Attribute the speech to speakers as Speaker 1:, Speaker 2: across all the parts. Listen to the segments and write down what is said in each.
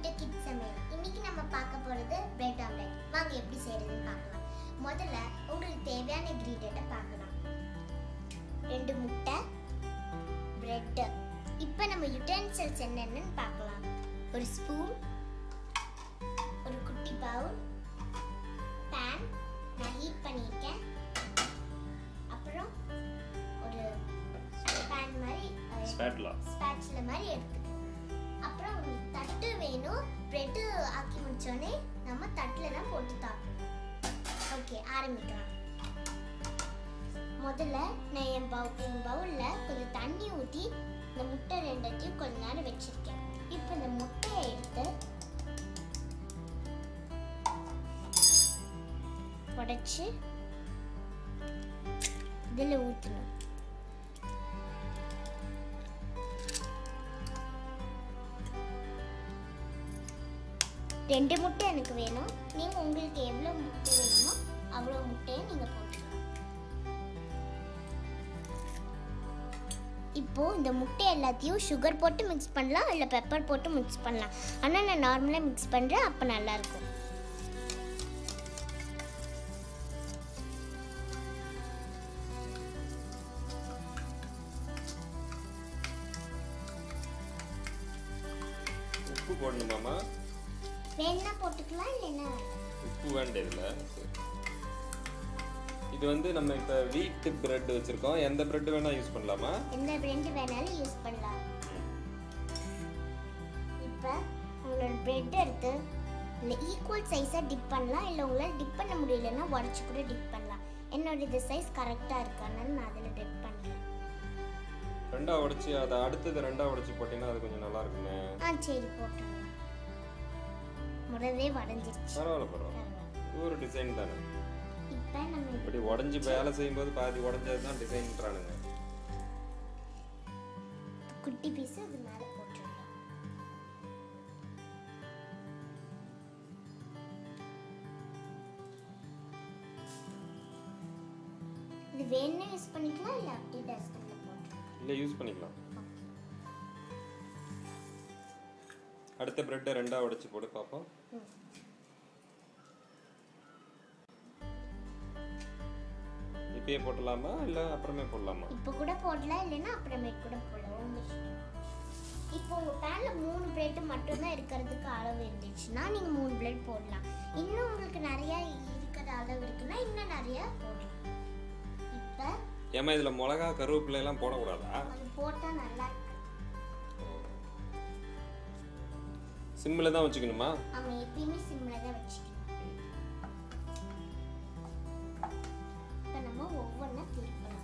Speaker 1: To kids சமையல். இன்னைக்கு நம்ம பார்க்க போறது பிரெட் ஆம்லெட். வாங்க எப்படி செய்யறதுன்னு பார்க்கலாம். முதல்ல உங்களுக்கு தேவையான இன்கிரிடியன்ட்டை பார்க்கலாம். 2 முட்டை, பிரெட். இப்போ நம்ம யுட்டென்சில்ஸ் என்னென்னு பார்க்கலாம். ஒரு ஸ்பூன், ஒரு குட்டி பவுல், பேன் நான் ஹீட் பண்ணியிருக்கேன். அப்புறம் ஒரு பேன் மாதிரி ஸ்பேட்சுலா மாதிரி எடுத்துக்கணும். அப்புறம் உங்களுக்கு தட்டு வேணும். பிரெட் ஆக்கி முடிச்சோடனே நம்ம தட்டில் தான் போட்டு தாக்கணும். ஓகே, ஆரம்பிக்கலாம். முதல்ல நான் என் பவுலில் கொஞ்சம் தண்ணி ஊற்றி இந்த முட்டை ரெண்டத்தையும் கொஞ்ச நேரம் வச்சிருக்கேன். இப்போ இந்த முட்டையை எடுத்து உடைச்சு இதில் ஊற்றணும். ரெண்டு முட்டை எனக்கு வேணும். நீங்கள் உங்களுக்கு எவ்வளோ முட்டை வேணுமோ அவ்வளோ முட்டையை நீங்கள் போட்டுக்கலாம். இப்போது இந்த முட்டை எல்லாத்தையும் சுகர் போட்டு மிக்ஸ் பண்ணலாம், இல்லை பெப்பர் போட்டு மிக்ஸ் பண்ணலாம். ஆனால் நான் நார்மலாக மிக்ஸ் பண்ணுறேன், அப்போ நல்லாயிருக்கும்.
Speaker 2: உப்பு போடணுமாமா?
Speaker 1: வேணா போட்டுக்கலாம், இல்லைன்னா
Speaker 2: உப்பு வேண்டியதில்ல. இது வந்து நம்ம இப்போ வீட் பிரெட் வச்சிருக்கோம். எந்த பிரெட் வேணா யூஸ் பண்ணலாமா?
Speaker 1: எந்த பிரெட் வேணாலும் யூஸ் பண்ணலாம். இப்போ உங்களோட பிரெட் எடுத்து இல்லை ஈக்குவல் சைஸாக டிப் பண்ணலாம், இல்லை உங்களால் டிப் பண்ண முடியலன்னா உடச்சி கூட டிப் பண்ணலாம். என்னோட இது சைஸ் கரெக்டாக இருக்கு, அதனால நான் அதில் டிப் பண்ணுறேன்.
Speaker 2: ரெண்டா உடைச்சி அதை அடுத்தது ரெண்டா உடைச்சி போட்டீங்கன்னா அது கொஞ்சம் நல்லா இருக்குமே.
Speaker 1: சரி, போட்டுடலாம். முடவே வடைஞ்சிருச்சு.
Speaker 2: பரவாயில்ல. இது ஒரு டிசைன் தானே.
Speaker 1: இப்போ நம்ம
Speaker 2: இப்படி உடைஞ்சு வேலை செய்யும்போது பாதி உடைஞ்சது தான் டிசைன்றானுங்க.
Speaker 1: குட்டி பீஸ் அது மேலே போட்டுடலாம். இது வேணா யூஸ் பண்ணிக்கலாம், இல்லை அப்படியே டஸ்ட்பின்ல போட்டுக்கலாம்.
Speaker 2: இல்லை, யூஸ் பண்ணிக்கலாம். அடுத்த பிரெட்டை ரெண்டா உடைச்சு போட்டு பார்ப்போம். இப்பயே போடலாமா இல்லை அப்புறமே போடலாமா?
Speaker 1: இப்போ கூட போடலாம், இல்லைன்னா அப்புறமே கூட போடலாம். இப்போ உங்கள் பேனில் 3 பிரெட் மட்டும்தான் இருக்கிறதுக்கு அளவு இருந்துச்சுன்னா நீங்கள் 3 பிரெட் போடலாம். இன்னும் உங்களுக்கு நிறையா இருக்கிற அளவு இருக்குன்னா இன்னும் நிறையா போடலாம். இப்போ
Speaker 2: ஏமா இதில் மிளகா கருவேப்பிலை எல்லாம் போடக்கூடாதா?
Speaker 1: அது போட்டால் நல்லா இருக்கு.
Speaker 2: சிம்மில் தான் வச்சுக்கணுமா?
Speaker 1: ஆமாம், எப்பயுமே சிம்மில் தான் வச்சுக்கணும். இப்போ நம்ம ஒவ்வொன்றா திருப்பலாம்.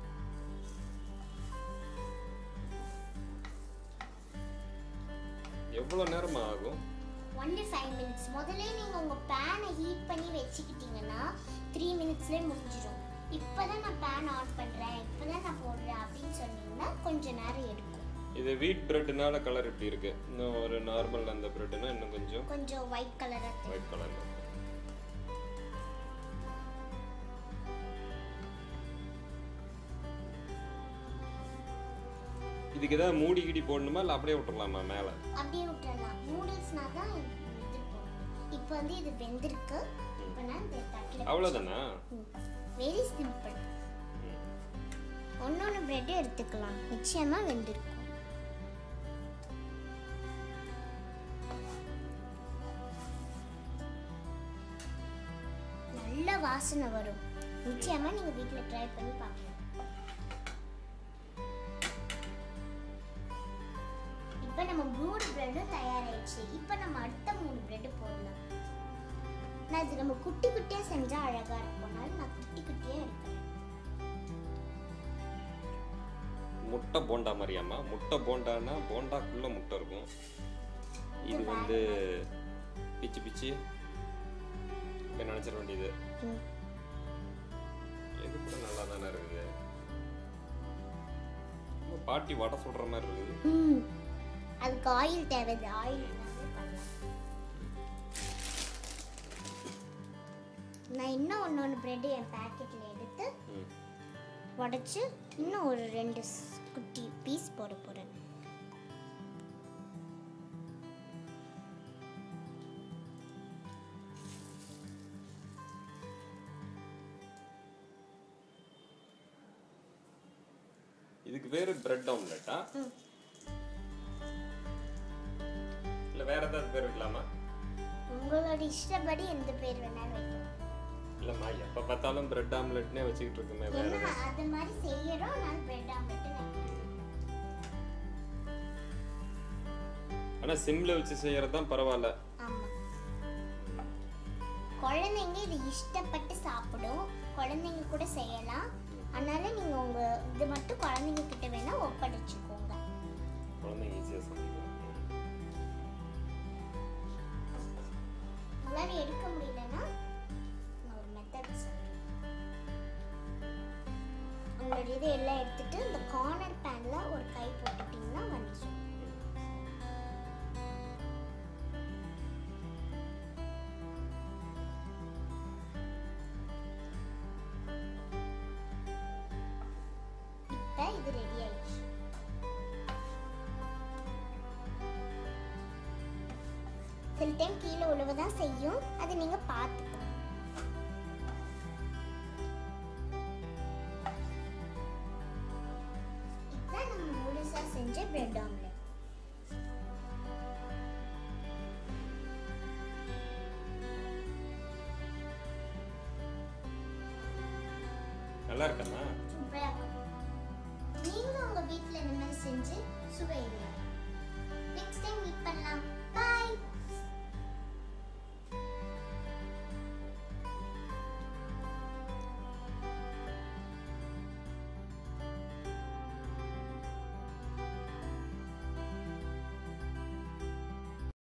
Speaker 2: எவ்வளோ நேரமா ஆகும்?
Speaker 1: Only 5 minutes. முதல்ல நீங்கள் உங்கள் பேனை ஹீட் பண்ணி வச்சுக்கிட்டீங்கன்னா 3 மினிட்ஸ்லேயே முடிஞ்சிடும். இப்போ தான் நான் பேன் ஆன் பண்ணுறேன், இப்போ தான் நான் போடுறேன் அப்படின்னு சொன்னீங்கன்னா கொஞ்சம் நேரம் எடுக்கும்.
Speaker 2: இது வீட் பிரெட்னால கலர் இப்படி இருக்கு. இன்னும் ஒரு நார்மல் அந்த பிரெட்னா இன்னும் கொஞ்சம்
Speaker 1: ஒயிட் கலரா இருக்கு.
Speaker 2: White colour. இதுக்கு ஏதாவது மூடி கிடி போடணுமா இல்லை அப்படியே விட்டுறலாமா மேலே?
Speaker 1: அப்படியே விட்டுறலாம். நூடுல்ஸ்னா தான் இது போடணும். இப்போ வந்து இது வெந்திருக்கு. இப்போ நான் இந்த தட்டில்
Speaker 2: அவ்வளோதானா?
Speaker 1: Very simple. ஒன்னொன்று பிரெட் எடுத்துக்கலாம், நிச்சயமாக வெந்திருக்கும். நல்ல வாசனை வரும். நிச்சயமாக நீங்கள் வீட்டில் ட்ரை பண்ணி பார்க்கலாம். இப்போ நம்ம 3 பிரெட்டும் தயாராகிடுச்சு. இப்போ நம்ம அடுத்த 3 பிரெட் போடலாம். நான் இது நம்ம குட்டி குட்டியாக செஞ்சால் அழகாக இருக்கும்னால நான் குட்டி குட்டியாக எடுக்கிறேன்.
Speaker 2: முட்டை போண்டா மாதிரியாம்மா? முட்டை போண்டான்னா போண்டாக்குள்ள முட்டை இருக்கும். இது வந்து பிச்சு பிச்சு நினைச்சிட வேண்டியது. இது கூட நல்லா தானே இருக்குது. பாட்டி வடை சுடுற மாதிரி இருக்குது.
Speaker 1: அதுக்கு ஆயில் தேவை. ஆயில் பண்ணலாம். நான் இன்னும் ஒன்று பிரெட் என் பேக்கெட்டில் எடுத்து உடைச்சு இன்னும் ஒரு 2 குட்டி பீஸ் போட போகிறேன்.
Speaker 2: இதுக்கு வேற பிரெட் ஆம்லெட்டா இல்ல வேற ஏதாவது பேர் வைக்கலாமா?
Speaker 1: உங்களோட இஷ்டப்படி எந்த பேர் வேணாலும் வைக்கலாம்.
Speaker 2: இல்லம்மா எப்ப பார்த்தாலும் பிரெட் ஆம்லெட்னே வச்சுக்கிட்டு இருக்குமே வேற
Speaker 1: ஏன்னா அது மாதிரி செய்யறோம், நான் பிரெட் ஆம்லெட் வைக்கிறேன்.
Speaker 2: ஆனா சிம்ல வச்சு செய்யறது தான் பரவாயில்ல.
Speaker 1: ஆமா, குழந்தைங்க இது இஷ்டப்பட்டு சாப்பிடும், குழந்தைங்க கூட செய்யலாம். அதனால நீங்க உங்க இது மட்டும் குழந்தைங்க கிட்ட வேணா ஒப்படைச்சுக்கோங்க.
Speaker 2: குழந்தைங்க ஈஸியா சாப்பிடுவாங்க.
Speaker 1: உங்களால எடுக்க முடியலன்னா நான் ஒரு மெத்தட் சொல்றேன். உங்களோட இது எல்லாம் எடுத்துட்டு இந்த கார்னர் பேன்ல ஒரு கை போட்டுட்டீங்கன்னா வந்துடும். இப்போ இது ரெடி ஆயிடுச்சு. சில டைம் கீழே உழுவதான் செய்யும், அது நீங்க பார்த்துக்கணும். இதுதான் நம்ம முழுசா செஞ்ச பிரெட் ஆம்லெட்.
Speaker 2: நல்லா இருக்கா?
Speaker 1: சூப்பரா இருக்கும். நீங்க உங்க வீட்ல இந்த மாதிரி செஞ்சு சுவை